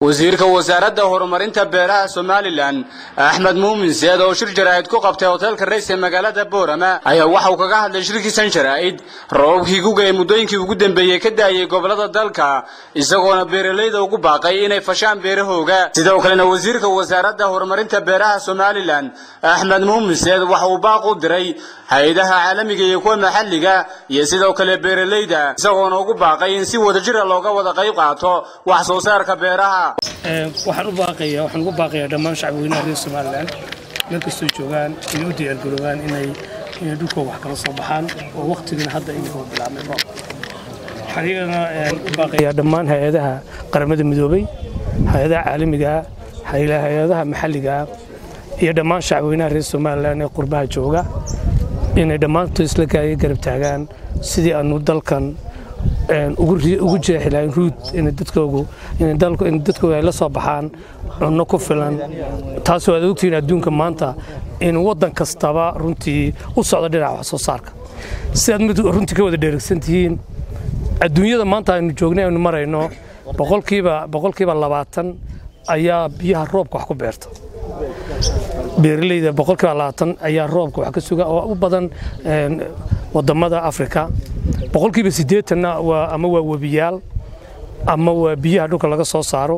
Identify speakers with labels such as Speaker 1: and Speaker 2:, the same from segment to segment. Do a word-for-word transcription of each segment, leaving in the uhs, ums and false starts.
Speaker 1: wasiirka wasaaradda horumarinta beeraha Somaliland Axmed Muumin Zeed oo shir jaraa'id ku qabtay hotelka Rays ee magaalada Boorama ayaa waxa uu kaga hadlay shirkiisan jaraa'id roobkii guga ee muddooyinkii ugu dambeeyay ka daayay gobolada dalka isagoona beeraleyda ugu baaqay inay fashaan beerahooga sidoo kalena wasiirka wasaaradda horumarinta beeraha Somaliland Axmed Muumin Zeed waxa uu baaq u diray hay'adaha caalamiga iyo kuwa maxalliga iyo sidoo kale beeraleyda isagoona ugu baaqay in si wadajir ah looga wada qayb qaato wax soo saarka beeraha
Speaker 2: waxaan u baaqayaa waxaan ugu baaqayaa dhammaan shacabweynaha reer Somaliland meel kastoo joogaan inay u diyaar garoobaan inay inay dhulka wax kala soo baxaan oo waqtigan hadda ay ku bilaabmeen roob xariirana u baaqayaa dhammaan hay'adaha qaramada midoobay hay'adaha caalamiga hay'adaha maxalliga iyo dhammaan shacabweynaha reer Somaliland ee qurbaha jooga inay dhammaantood isla garab taagaan sidii aanu dalkan ugu ugu jeexilay ruud in dadkoogu in dalku in dadku ay la soo baxaan cunno ku filan taas oo adugtiin adduunka maanta in wadan kastaba runtii u socdo dhinaca wax soo saarka si aad mid runtii ka wada dheerigsantihiin adduunyada maanta aynu joognay aynu marayno boqolkiiba boqolkiiba labaatan ayaa biyaha roobka wax ku beerta beeraleyda boqolkiiba labaatan ayaa roobka wax ka suga oo u badan wadamada Afrika boqolkiiba siddeetan waa ama waa wabiyaal ama waa biyaha dhulka laga soo saaro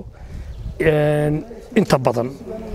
Speaker 2: inta badan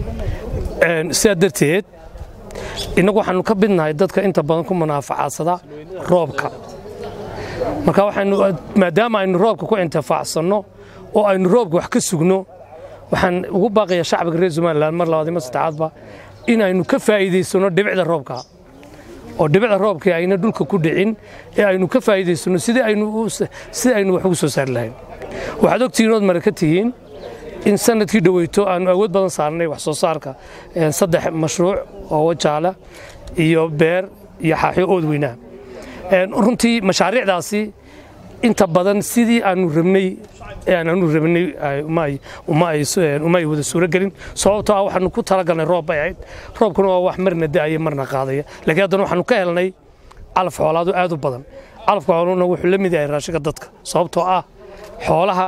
Speaker 2: sidaa darteed inagu waxaanu ka bidnahay dadka inta badan ku manaafacadsada roobka marka waxaanu maadaama aynu roobka ku intifaacsano oo aynu roobka wax ka sugno waxaan ugu baaqayaa shacabka reer Somaliland mar labaad iyo saddexaadba in aynu ka faa'iideysano dhibicda roobka oo dhibicda roobka ayna dhulka ku dhicin ee aynu ka faa'iideysano sidii aynu sidii aynu wax ugu soo saar lahayn waxaad ogtiin oo marka tihiin in sanadkii dhaweyto aan awood badan saarnay wax soo saarka saddex mashruuc oo wajaala iyo beer iyo xaaxyo ood weynaa runtii mashaariicdaasi inta badan sidii aanu rabnay aanu rabnay uma uma uma wada suura galin sababtoo ah waxaanu ku talagalnay roob ay ahayd roobkuna waa wax marna daayay marna qaadaya laakiin haddana waxaanu ka helnay calaf xoolaadu aad u badan calafka xooluhuna wuxuu la mid yahay raashinka dadka sababtoo ah xoolaha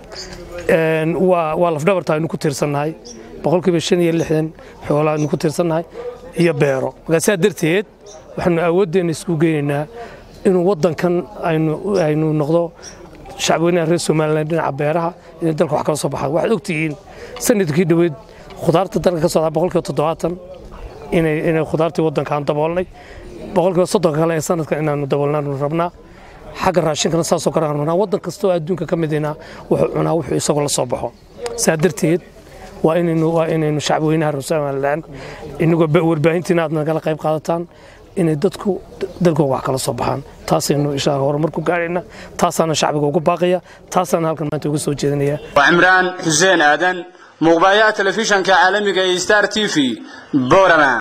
Speaker 2: waa waa laf dhabarta aynu ku tiirsannahay boqolkiiba shan iyo lixdan xoolaha aynu ku tiirsannahay iyo beero marka sidaa darteed waxaanu awooddeena isku geynaynaa inuu wadankan aynu aynu noqdo shacabweynaha reer Somaliland dhinaca beeraha in dalka wax kala soo baxaan waxaad ogtihiin sanadkii dhaweed khudaarta dalka ka soo baxay boqolkiiba toddobaatan inay inay khudaartii wadankan daboolnay boqolkiiba soddon kale ee sanadkan inaanu daboolnaanu rabnaa xagga raashinkana saasoo kale aan rabnaa wadan kasta oo adduunka ka midina wuxuu cunaa wuxuu isagoo la soo baxo sidaa darteed waa inaynu waa inaynu shacabweynaha reer Somaliland inagoo warbaahintiina aad nagala qayb qaadataan inay dadku dalkooda wax kala soo baxaan taasaynu insha Allah horumar ku gaarayna taasana shacbiga ugu baaqaya taasana halkan maanta ugu soo jeedinaya
Speaker 1: waa Imraan Xuseen Aadan muqbaaya telefishanka caalamiga ee Star T V Boorama.